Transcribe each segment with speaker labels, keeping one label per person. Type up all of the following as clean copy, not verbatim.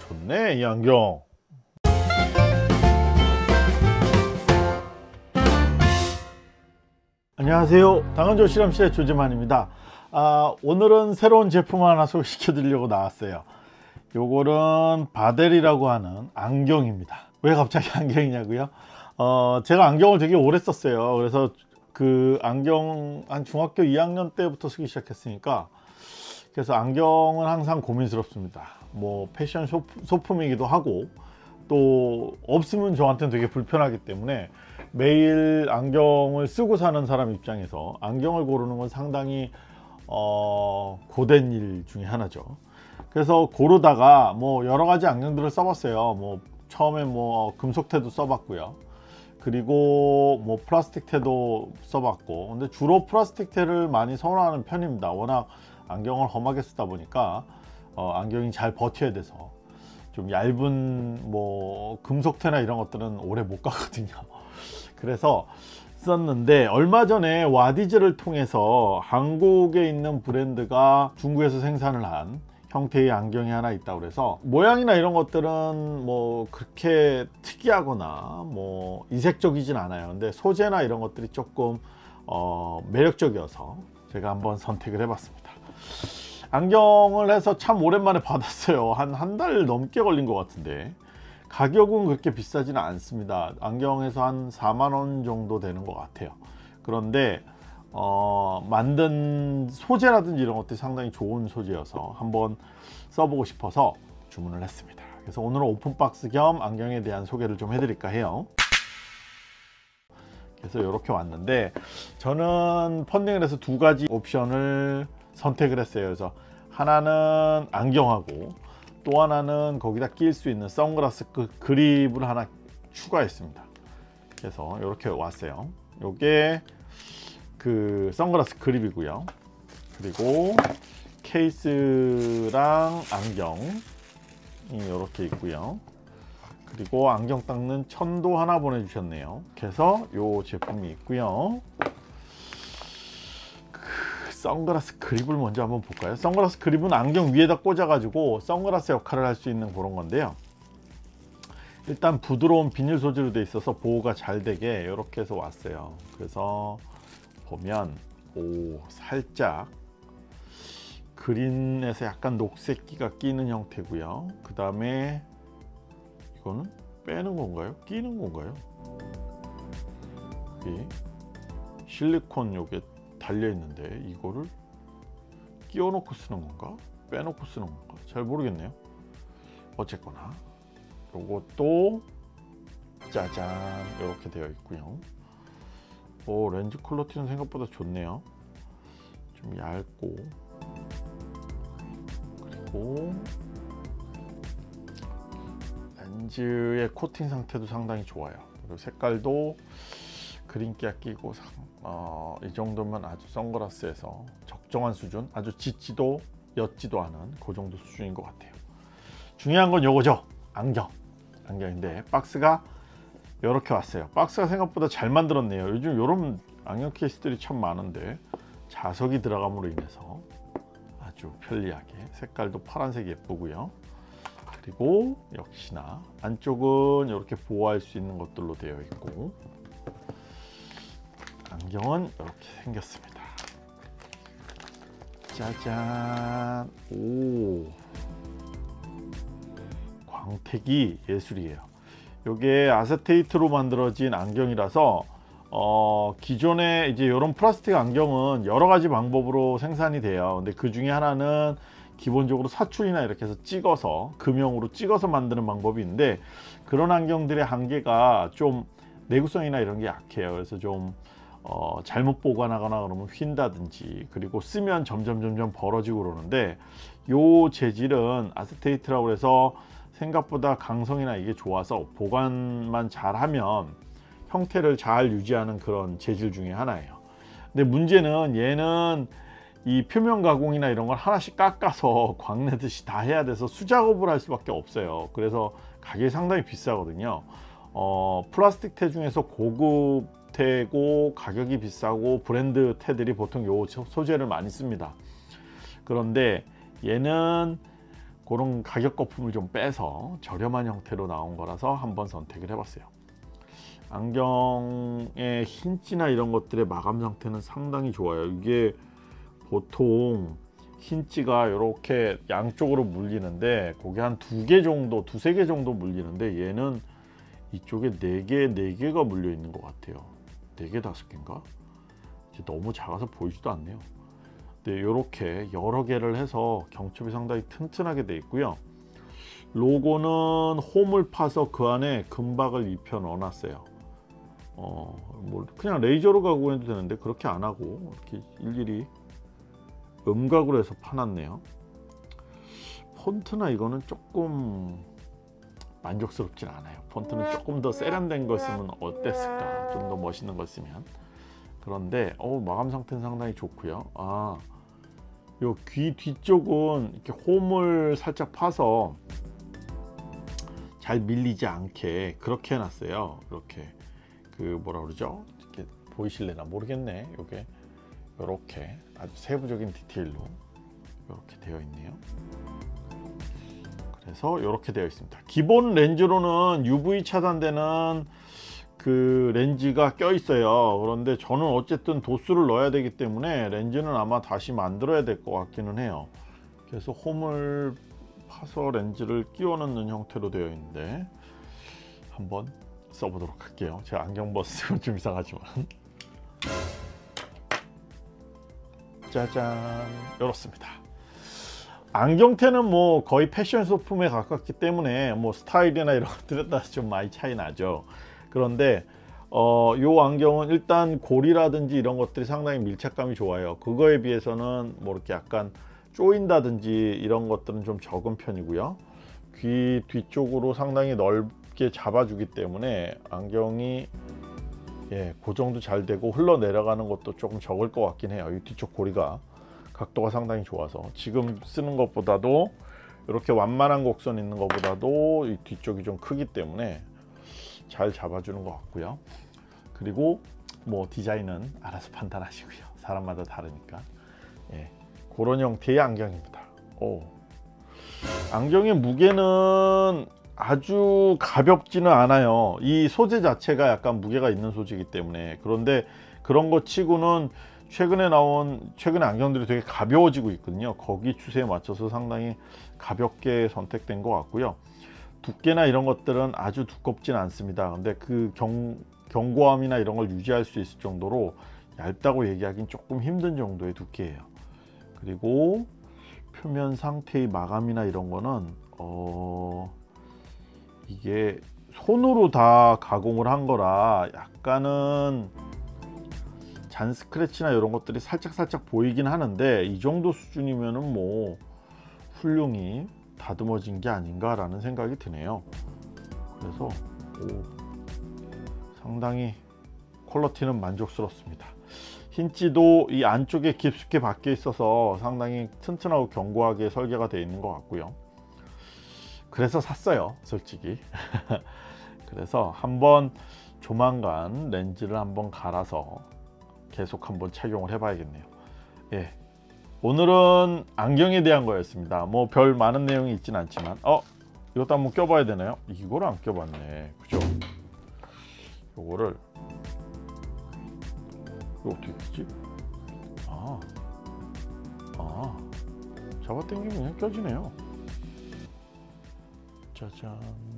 Speaker 1: 좋네 이 안경. 안녕하세요, 당근조 실험실의 조재만입니다. 오늘은 새로운 제품 하나 소개시켜 드리려고 나왔어요. 요거는 바델이라고 하는 안경입니다. 왜 갑자기 안경이냐고요? 제가 안경을 되게 오래 썼어요. 그래서 그 안경 한 중학교 2학년 때부터 쓰기 시작했으니까, 그래서 안경은 항상 고민스럽습니다. 뭐 패션 소품이기도 하고, 또 없으면 저한테는 되게 불편하기 때문에 매일 안경을 쓰고 사는 사람 입장에서 안경을 고르는 건 상당히 고된 일 중에 하나죠. 그래서 고르다가 뭐 여러 가지 안경들을 써봤어요. 뭐 처음에 뭐 금속테도 써봤고요, 그리고 뭐 플라스틱 테도 써봤고, 근데 주로 플라스틱 테를 많이 선호하는 편입니다. 워낙 안경을 험하게 쓰다 보니까 안경이 잘 버텨야 돼서. 좀 얇은 뭐 금속테나 이런 것들은 오래 못 가거든요. 그래서 썼는데, 얼마 전에 와디즈를 통해서 한국에 있는 브랜드가 중국에서 생산을 한 형태의 안경이 하나 있다고 그래서, 모양이나 이런 것들은 뭐 그렇게 특이하거나 뭐 이색적이진 않아요. 근데 소재나 이런 것들이 조금 매력적이어서 제가 한번 선택을 해봤습니다. 안경을 해서 참 오랜만에 받았어요. 한 달 넘게 걸린 것 같은데, 가격은 그렇게 비싸지는 않습니다. 안경에서 한 4만원 정도 되는 것 같아요. 그런데 만든 소재라든지 이런 것들이 상당히 좋은 소재여서 한번 써보고 싶어서 주문을 했습니다. 그래서 오늘은 오픈박스 겸 안경에 대한 소개를 좀 해드릴까 해요. 그래서 이렇게 왔는데, 저는 펀딩을 해서 두 가지 옵션을 선택을 했어요. 그래서 하나는 안경하고, 또 하나는 거기다 낄 수 있는 선글라스 그립을 하나 추가했습니다. 그래서 이렇게 왔어요. 요게 그 선글라스 그립이고요, 그리고 케이스랑 안경이 이렇게 있고요, 그리고 안경 닦는 천도 하나 보내주셨네요. 그래서 요 제품이 있고요. 선글라스 그립을 먼저 한번 볼까요? 선글라스 그립은 안경 위에다 꽂아 가지고 선글라스 역할을 할 수 있는 그런 건데요. 일단 부드러운 비닐 소재로 되어 있어서 보호가 잘 되게 이렇게 해서 왔어요. 그래서 보면 살짝 그린에서 약간 녹색기가 끼는 형태고요. 그 다음에 이거는 빼는 건가요? 끼는 건가요? 실리콘 요게 달려 있는데, 이거를 끼워 놓고 쓰는 건가, 빼놓고 쓰는 건가 잘 모르겠네요. 어쨌거나 요것도 짜잔 이렇게 되어 있고요. 렌즈 퀄리티는 생각보다 좋네요. 좀 얇고, 그리고 렌즈의 코팅 상태도 상당히 좋아요. 그리고 색깔도 그린기가 끼고, 이 정도면 아주 선글라스에서 적정한 수준, 아주 짙지도 옅지도 않은 그 정도 수준인 것 같아요. 중요한 건 요거죠. 안경인데 박스가 이렇게 왔어요. 박스가 생각보다 잘 만들었네요. 요즘 이런 안경 케이스들이 참 많은데 자석이 들어감으로 인해서 아주 편리하게, 색깔도 파란색 예쁘고요. 그리고 역시나 안쪽은 이렇게 보호할 수 있는 것들로 되어 있고, 안경은 이렇게 생겼습니다. 짜잔. 광택이 예술이에요. 이게 아세테이트로 만들어진 안경이라서 기존에 이제 이런 플라스틱 안경은 여러 가지 방법으로 생산이 돼요. 근데 그 중에 하나는 기본적으로 사출이나 이렇게 해서 찍어서, 금형으로 찍어서 만드는 방법이 있는데, 그런 안경들의 한계가 좀 내구성이나 이런 게 약해요. 그래서 좀 잘못 보관하거나 그러면 휜다든지, 그리고 쓰면 점점 벌어지고 그러는데, 요 재질은 아세테이트라고 해서 생각보다 강성이나 이게 좋아서 보관만 잘하면 형태를 잘 유지하는 그런 재질 중에 하나예요. 근데 문제는 얘는 이 표면 가공이나 이런 걸 하나씩 깎아서 광내듯이 다 해야 돼서 수작업을 할 수밖에 없어요. 그래서 가격이 상당히 비싸거든요. 플라스틱 테 중에서 고급 테고 가격이 비싸고 브랜드 테들이 보통 요 소재를 많이 씁니다. 그런데 얘는 그런 가격 거품을 좀 빼서 저렴한 형태로 나온 거라서 한번 선택을 해봤어요. 안경의 힌지나 이런 것들의 마감 상태는 상당히 좋아요. 이게 보통 힌지가 이렇게 양쪽으로 물리는데 그게 한 2개 정도, 2-3개 정도 물리는데 얘는 이쪽에 4개가 물려 있는 것 같아요. 4개, 5개인가? 너무 작아서 보이지도 않네요. 네, 이렇게 여러 개를 해서 경첩이 상당히 튼튼하게 되어 있고요. 로고는 홈을 파서 그 안에 금박을 입혀 넣어놨어요. 뭐 그냥 레이저로 가공해도 되는데 그렇게 안 하고 이렇게 일일이 음각으로 해서 파놨네요. 폰트나 이거는 조금 만족스럽진 않아요. 폰트는 조금 더 세련된 거 쓰면 어땠을까? 좀 더 멋있는 거 쓰면. 그런데 마감 상태는 상당히 좋고요. 요 귀 뒤쪽은 이렇게 홈을 살짝 파서 잘 밀리지 않게 그렇게 해놨어요. 이렇게 그 뭐라 그러죠? 이렇게 보이실래나 모르겠네. 요게 이렇게 아주 세부적인 디테일로 이렇게 되어 있네요. 그래서 이렇게 되어 있습니다. 기본 렌즈로는 UV 차단되는 그 렌즈가 껴 있어요. 그런데 저는 어쨌든 도수를 넣어야 되기 때문에 렌즈는 아마 다시 만들어야 될 것 같기는 해요. 그래서 홈을 파서 렌즈를 끼워 넣는 형태로 되어 있는데 한번 써보도록 할게요. 제가 안경 벗으면 좀 이상하지만 짜잔, 이렇습니다. 안경테는 뭐 거의 패션 소품에 가깝기 때문에 뭐 스타일이나 이런 것들에 따라서 좀 많이 차이 나죠. 그런데 요 안경은 일단 고리라든지 이런 것들이 상당히 밀착감이 좋아요. 그거에 비해서는 뭐 이렇게 약간 조인다든지 이런 것들은 좀 적은 편이고요. 귀 뒤쪽으로 상당히 넓게 잡아주기 때문에 안경이 고정도 잘 되고 흘러내려가는 것도 조금 적을 것 같긴 해요. 이 뒤쪽 고리가 각도가 상당히 좋아서 지금 쓰는 것보다도 이렇게 완만한 곡선 있는 것보다도 이 뒤쪽이 좀 크기 때문에 잘 잡아주는 것 같고요. 그리고 뭐 디자인은 알아서 판단하시고요. 사람마다 다르니까. 그런 형태의 안경입니다. 안경의 무게는 아주 가볍지는 않아요. 이 소재 자체가 약간 무게가 있는 소재이기 때문에. 그런데 그런 것 치고는 최근에 안경들이 되게 가벼워지고 있거든요. 거기 추세에 맞춰서 상당히 가볍게 선택된 것 같고요. 두께나 이런 것들은 아주 두껍진 않습니다. 근데 그 견고함이나 이런 걸 유지할 수 있을 정도로 얇다고 얘기하기는 조금 힘든 정도의 두께예요. 그리고 표면 상태의 마감이나 이런 거는 이게 손으로 다 가공을 한 거라 약간은 잔 스크래치나 이런 것들이 살짝 보이긴 하는데 이 정도 수준이면은 뭐 훌륭히 다듬어진 게 아닌가 라는 생각이 드네요. 그래서 상당히 퀄리티는 만족스럽습니다. 힌지도 이 안쪽에 깊숙이 박혀 있어서 상당히 튼튼하고 견고하게 설계가 되어 있는 것 같고요. 그래서 샀어요, 솔직히. 그래서 한번 조만간 렌즈를 한번 갈아서 계속 한번 착용을 해 봐야겠네요. 오늘은 안경에 대한 거였습니다. 뭐 별 많은 내용이 있진 않지만 이것도 한번 껴봐야 되나요? 이걸 안 껴봤네, 그죠? 요거를 이거 어떻게 끼지? 잡아당기면 그냥 껴지네요. 짜잔.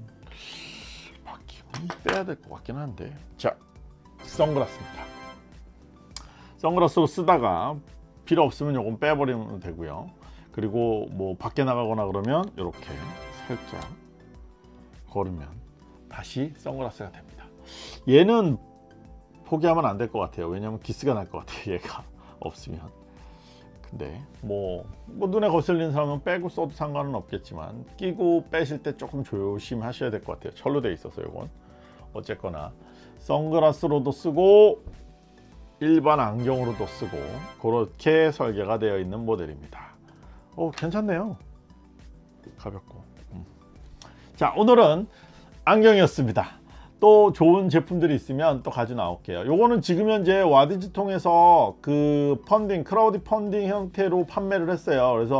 Speaker 1: 바퀴는 빼야 될 것 같긴 한데. 자, 선글라스입니다. 선글라스로 쓰다가 필요 없으면 요건 빼버리면 되고요. 그리고 뭐 밖에 나가거나 그러면 이렇게 살짝 걸으면 다시 선글라스가 됩니다. 얘는 포기하면 안 될 것 같아요. 왜냐면 기스가 날 것 같아요, 얘가 없으면. 근데 뭐 눈에 거슬리는 사람은 빼고 써도 상관은 없겠지만 끼고 빼실 때 조금 조심하셔야 될 것 같아요. 철로 되어 있어서 이건 어쨌거나 선글라스로도 쓰고 일반 안경으로도 쓰고 그렇게 설계가 되어 있는 모델입니다. 괜찮네요. 가볍고. 자, 오늘은 안경이었습니다. 또 좋은 제품들이 있으면 또 가져 나올게요. 요거는 지금 현재 와디즈 통해서 그 크라우드 펀딩 형태로 판매를 했어요. 그래서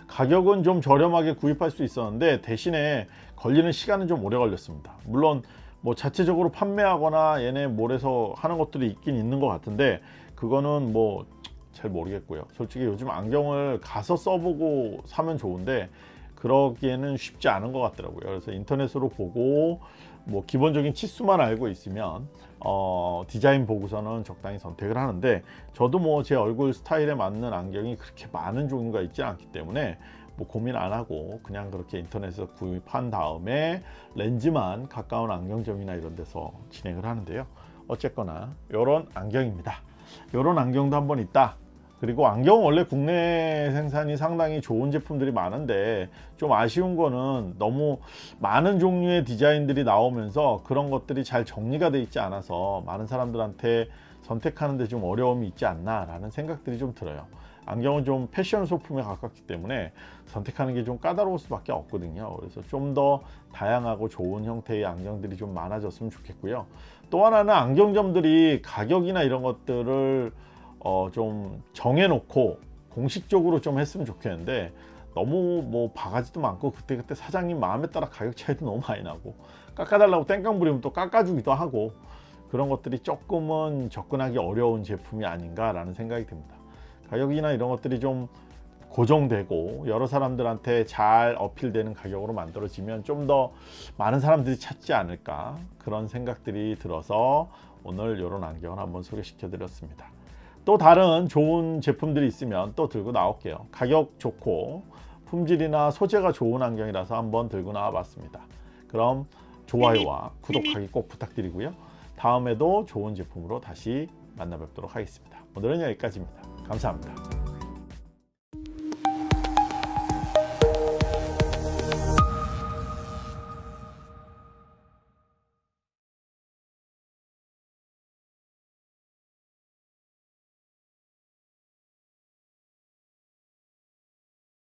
Speaker 1: 가격은 좀 저렴하게 구입할 수 있었는데 대신에 걸리는 시간은 좀 오래 걸렸습니다. 물론 뭐 자체적으로 판매하거나 얘네 몰에서 하는 것들이 있긴 있는 것 같은데 그거는 뭐 잘 모르겠고요. 솔직히 요즘 안경을 가서 써보고 사면 좋은데 그러기에는 쉽지 않은 것 같더라고요. 그래서 인터넷으로 보고 뭐 기본적인 치수만 알고 있으면 디자인 보고서는 적당히 선택을 하는데, 저도 뭐 제 얼굴 스타일에 맞는 안경이 그렇게 많은 종류가 있지 않기 때문에 뭐 고민 안 하고 그냥 그렇게 인터넷에서 구입한 다음에 렌즈만 가까운 안경점이나 이런 데서 진행을 하는데요. 어쨌거나 요런 안경입니다. 요런 안경도 한번 있다. 그리고 안경 원래 국내 생산이 상당히 좋은 제품들이 많은데 좀 아쉬운 거는 너무 많은 종류의 디자인들이 나오면서 그런 것들이 잘 정리가 돼 있지 않아서 많은 사람들한테 선택하는데 좀 어려움이 있지 않나 라는 생각들이 좀 들어요. 안경은 좀 패션 소품에 가깝기 때문에 선택하는 게 좀 까다로울 수밖에 없거든요. 그래서 좀 더 다양하고 좋은 형태의 안경들이 좀 많아졌으면 좋겠고요. 또 하나는 안경점들이 가격이나 이런 것들을 좀 정해놓고 공식적으로 좀 했으면 좋겠는데, 너무 뭐 바가지도 많고 그때그때 사장님 마음에 따라 가격 차이도 너무 많이 나고 깎아달라고 땡깡 부리면 또 깎아주기도 하고 그런 것들이 조금은 접근하기 어려운 제품이 아닌가 라는 생각이 듭니다. 가격이나 이런 것들이 좀 고정되고 여러 사람들한테 잘 어필되는 가격으로 만들어지면 좀 더 많은 사람들이 찾지 않을까, 그런 생각들이 들어서 오늘 이런 안경을 한번 소개시켜 드렸습니다. 또 다른 좋은 제품들이 있으면 또 들고 나올게요. 가격 좋고 품질이나 소재가 좋은 안경이라서 한번 들고 나와 봤습니다. 그럼 좋아요와 구독하기 꼭 부탁드리고요. 다음에도 좋은 제품으로 다시 만나 뵙도록 하겠습니다. 오늘은 여기까지입니다. 감사합니다.